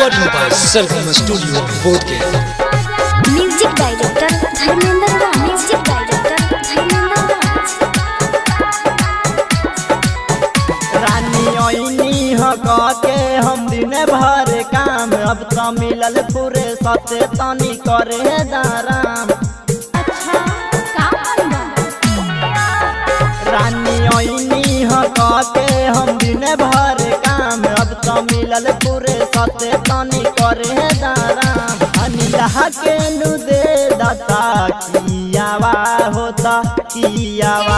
Recording by Sargam studio Bodhgaya. Music director Dharmendra Raj. Music director Dharmendra Raj. रानी ओइनी के हम दिन भर काम, अब तो मिलल पूरे सते तनी करे दाराम। रानी ओइनी के हम दिन भर काम, अब तो मिलल पूरे सते तनी करे दाराम। अनिला के नु दे दाता कियावा होता कियावा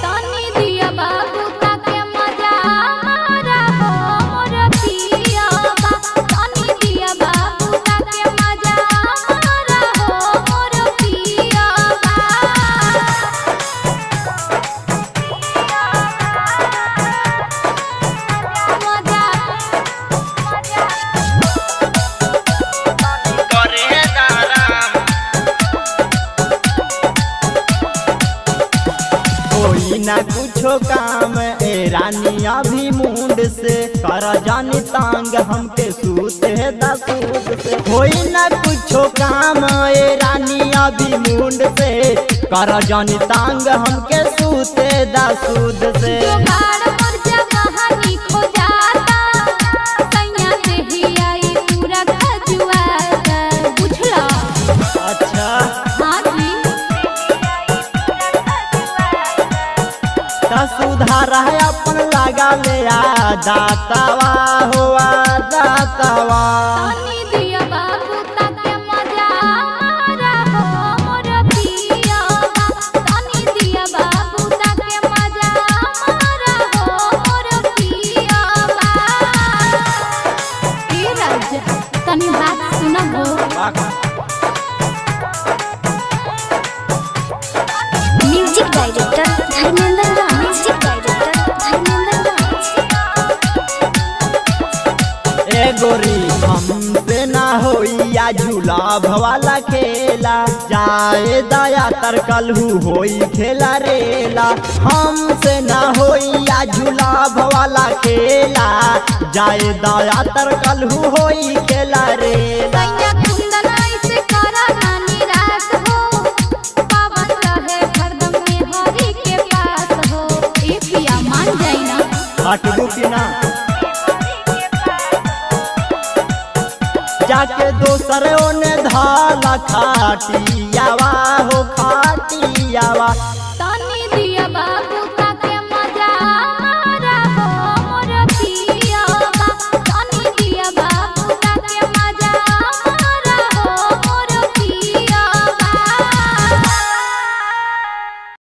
ना कुछो काम ए रानी अभी मुंड से कर जानी तांग हमके सूते दसूद से। होई ना कुछो काम ए रानी अभी मुंड से कर जानी तांग हमके सूते दसूद से। सुधारा है अपन लगा ले आ दातावा हुआ दातावा। तनी बात सुनबो। Music director Dharmendra Raj. Music director Dharmendra Raj. ए गोरी हमसे ना होइया झूला भवाला खेला, जाए दया तरकलहू होई खेला रेला। हमसे ना होइया झूला भवाला खेला, जाए दया तरकलहू होई खेला रेला। जाके दोसर ओने धाला खाटियावा हो खाटियावा।